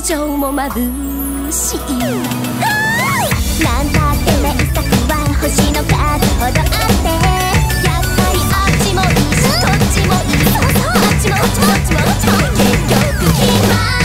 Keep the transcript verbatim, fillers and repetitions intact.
情も眩しい。 なんたって名作は星の数ほどあって、やっぱりあっちもいいしこっちもいい、そうそうあっちもこっちもどっちもどっちも結局決まる